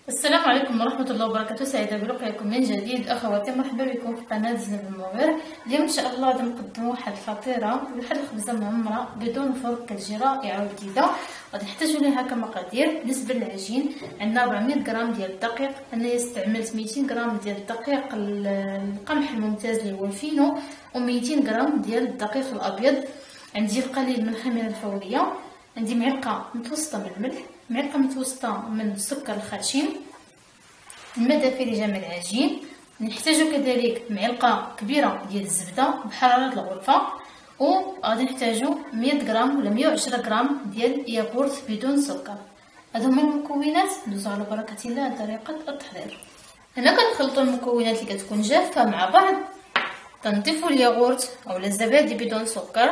السلام عليكم ورحمة الله وبركاته. سعيدة بلقائكم من جديد أخواتي، مرحبا بكم في قناة زينب المغير. اليوم إن شاء الله غادي نقدم واحد الفطيرة واحد الخبزة معمرة بدون فرن، كتجي رائعة وجديدة. غادي نحتاجو ليها كمقادير. بالنسبة للعجين عندنا 400 غرام ديال الدقيق، أنا استعملت 200 غرام ديال الدقيق القمح الممتاز اللي هو الفينو، و200 غرام ديال الدقيق الأبيض. عندي القليل من الخميرة الفورية، عندي معلقة متوسطة من الملح، معلقة متوسطة من السكر الخشن، الماء دافي لجمع العجين. نحتاج كذلك معلقة كبيرة ديال الزبدة بحرارة الغرفة، وغادي نحتاجو 100 غرام ولا 110 غرام ديال ياغورت بدون سكر. هادو هما المكونات. ندوزو على بركة الله طريقة التحضير. هنا كنخلطو المكونات اللي كتكون جافة مع بعض. تنضيفو الياغورت اولا الزبادي بدون سكر،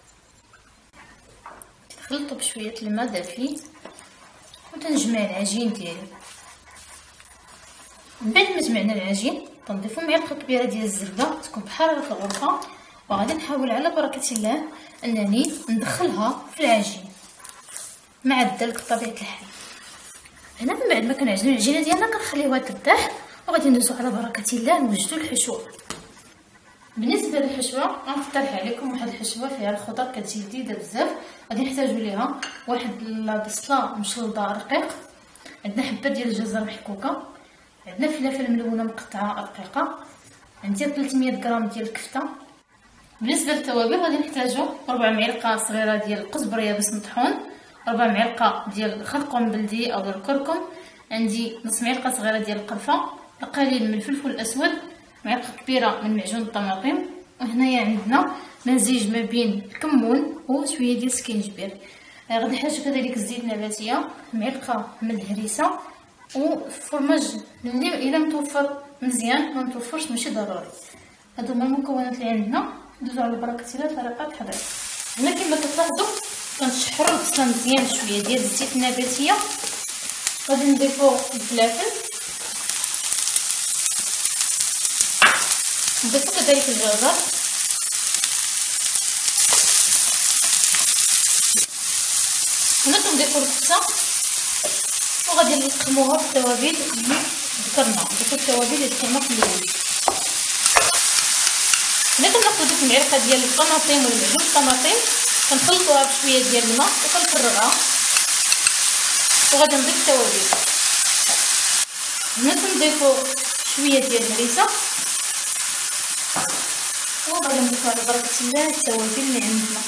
نخلطو بشوية الماء دافي وتنجمع العجين ديالي. من بعد ما جمعنا العجين تنضيفو معلقه كبيره ديال الزبده تكون بحراره الغرفه، وغادي نحاول على بركه الله انني ندخلها في العجين مع الدلك بطبيعه الحال. هنا من بعد ما كنعجنو العجينه ديالنا كنخليوها ترتاح، وغادي ندوزو على بركه الله نوجدو الحشوه. بالنسبه للحشوه غنقترح عليكم واحد الحشوه فيها الخضر كتجي لذيذه بزاف. غادي نحتاجو ليها واحد البصله مشلوضه رقيق، عندنا حبه ديال الجزر محكوكه، عندنا فلفل ملونه مقطعه رقيقه، عندي 300 غرام ديال الكفته. بالنسبه للتوابل غادي نحتاجو 4 معلقه صغيره ديال القزبر يابس مطحون، 4 معلقه ديال الخرقوم بلدي او الكركم، عندي نص معلقه صغيره ديال القرفه، القليل من الفلفل الاسود، معلقه كبيره من معجون الطماطم، وهنايا عندنا مزيج ما بين الكمون وشويه ديال السكينجبير. غادي نحتاجو كذلك الزيت النباتيه، معلقه من الهريسه، وفرماج اللي الا متوفر مزيان، ما متوفرش ماشي ضروري. هادو هما المكونات اللي عندنا. ندوزو على بركه الله طريقه التحضير. هنا كما كتلاحظوا كنشحروا البصله مزيان شويه ديال الزيت النباتيه، غادي نضيفو الفلافل، نضيفو كذلك الجزر، هنا كنضيفو الكفته، وغادي نقسموها بالتوابل اللي ذكرنا، التوابل اللي ذكرنا في الاول. هنا كناخدو ديك المعلقه ديال الطماطم ولا معجون الطماطم، كنخلطوها بشويه ديال الماء وكنفرغها، وغادي نضيف التوابل. هنا كنضيفو شويه ديال الهريسه، وغادي نضيفو على بركه الله التوابل اللي عندنا.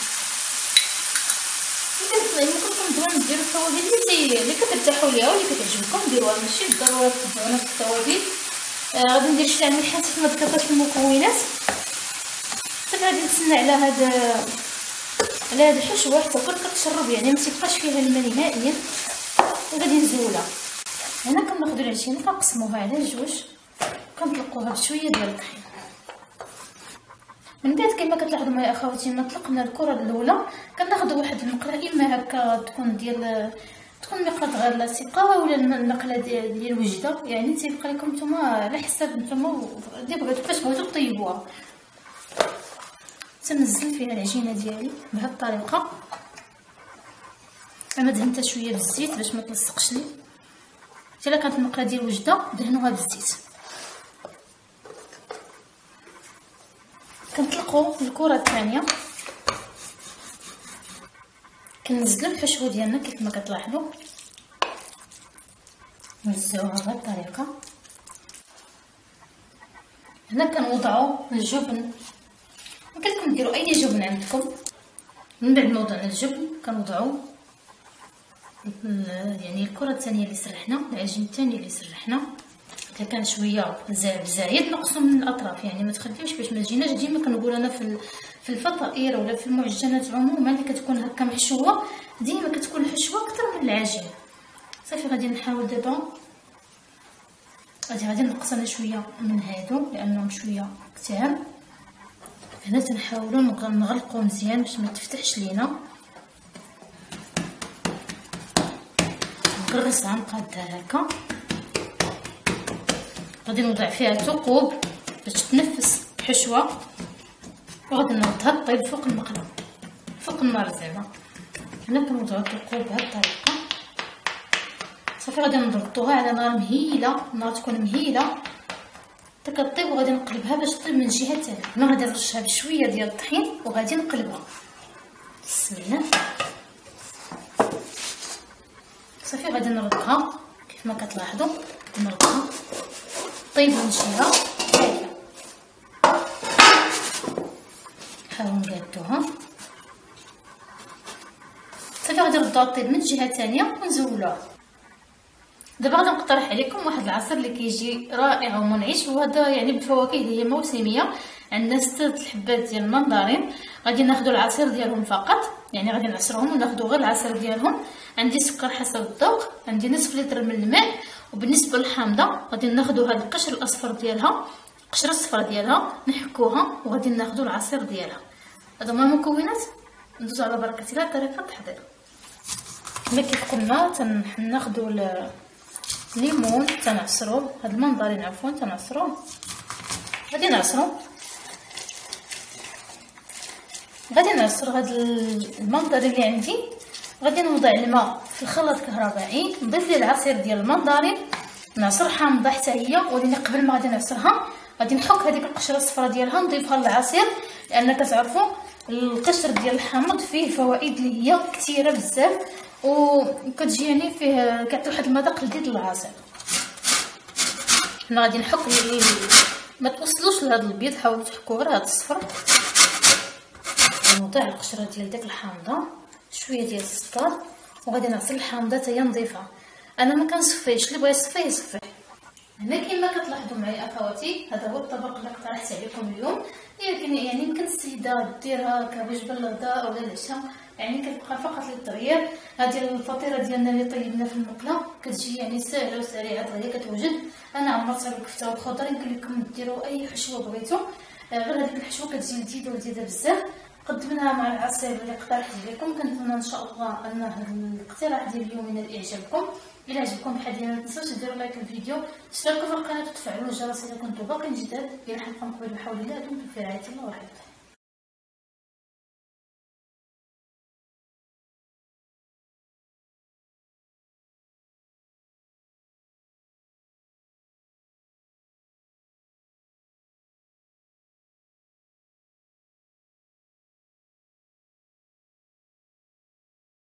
ممكن ديروا التوابل اللي كترتاحوا ليها واللي كتعجبكم ديروها، ماشي بالضروره تبعوا نفس التوابل. غادي ندير شويه الملح حسب ما ذكرت في المكونات. صافي غادي نتسنى على هاد الحشوه حتى كتشرب، يعني ما تيبقاش فيها الماء نهائيا، وغادي نزولها. هنا كناخذوا العجينه كنقسموها على جوج، كنطلقوها بشويه ديال الطحين. من بعد كما كتلاحظوا معايا اخواتي، ما طلقنا الكره الاولى كناخذوا واحد المقله، اما هكا تكون مقله غير لاصقه، ولا المقله ديال الوجده، يعني تيبقى لكم نتوما على حساب نتوما كيفاش بغيتو طيبوها. تنزل فيها العجينه ديالي بهذه الطريقه. انا دهنتها شويه بالزيت باش ما تلصقش لي، حتى الا كانت المقله ديال الوجده دهنوها بالزيت. كنطلقوا الكره الثانيه، كنزلوا الحشوه ديالنا كيف ما كتلاحظوا، نوزعوها بهذه الطريقه. هنا كنوضعوا الجبن، ممكن ديروا اي جبن عندكم. من بعد ما وضعنا الجبن كنوضعوا يعني الكره الثانيه اللي سرحنا، العجين الثاني اللي سرحنا، اذا كان شويه زايد نقصوا من الاطراف، يعني ما تخليوش باش ما تجيناش. ديما كنقول انا في الفطائر ولا في المعجنات عموما اللي كتكون هكا محشوه، ديما كتكون الحشوه اكثر من العجين. صافي غادي نحاول دابا، غادي نقص انا شويه من هادو لانهم شويه كثار. هنا تنحاولوا نغلقوا مزيان باش ما تفتحش لينا. نقرصها نقادها هكا، غادي نوضع فيها ثقوب باش تتنفس الحشوه، وغادي نردها طيب فوق المقله فوق النار زعما. هنا كنوضعو الثقوب بهذه الطريقه، صافي غادي نضغطوها على نار مهيله، النار تكون مهيله حتى كطيب، وغادي نقلبها باش تطيب من الجهه الثانيه. هنا غادي نرشها بشويه ديال الطحين وغادي نقلبها. بسم الله. صافي غادي نردها كيف ما كتلاحظوا، نردها طيب من جهه ثانيه. نحاولوا نقادوها. صافي غادي نردوها طيب من الجهه الثانيه ونزولوها. دابا غادي نقترح عليكم واحد العصير اللي كيجي رائع ومنعش، وهذا يعني بالفواكه اللي هي موسميه. عندنا 6 الحبات ديال المندرين، غادي ناخذوا العصير ديالهم فقط، يعني غادي نعصرهم وناخذوا غير العصير ديالهم. عندي سكر حسب الذوق، عندي نصف لتر من الماء. وبالنسبه للحامضه غادي ناخذوا هذا القشر الاصفر ديالها، القشره الصفراء ديالها نحكوها، وغادي ناخذوا العصير ديالها. هادو هما المكونات. ندوزو على بركه الله طريقه التحضير. كما كيف قلنا تناخذوا الليمون تنعصرو، هاد المندرين عفوا تنعصروه. غادي نعصر هاد المندرين اللي عندي. غادي نوضع الماء في الخلاط الكهربائي، نضيف ليه العصير ديال المندرين، نعصر حامضه حتى هي، ولكن قبل ما غادي نعصرها غادي نحك هذيك القشره الصفراء ديالها نضيفها للعصير، لان كتعرفوا القشر ديال الحامض فيه فوائد اللي هي كثيره بزاف، وكتجي يعني فيه كيعطي واحد المذاق لذيذ للعصير. حنا غادي نحك ما توصلوش لهذا البيض، حاولوا تحكوا غير هذا الصفر. نوضع القشره ديال ديك الحامضه، شويه ديال السكر، وغادي نعصر الحامضه حتى هي نضيفها. انا ما كنصفيش، اللي بغى يصفيه يصفيه. هنا كما كتلاحظوا معايا اخواتي، هذا هو الطبق اللي اقترحت عليكم اليوم. يعني يمكن السيده ديرها كوجبه للغداء او للعشاء، يعني كتبقى فقط للتغيير. هذه الفطيره ديالنا اللي طيبنا في المقله كتجي يعني سهله وسريعه دغيا كتوجد. انا عمرتها بالكفته والخضر، يمكن لكم ديروا اي حشوه بغيتو، غير هذيك الحشوه كتجي لذيذه ولذيذه بزاف. قدمناها مع العصير اللي اقترحت عليكم. كنتمنى ان شاء الله ان هذا الاقتراح ديال اليوم ينال اعجابكم. الى عجبكم بحال ديالنا ما تنساوش ديروا لايك للفيديو، تشتركوا في القناه وتفعلوا الجرس اذا كنتم باقيين جداد. الى حلقه مقبله بحول الله، دمتم في رعايه الله وحفظه.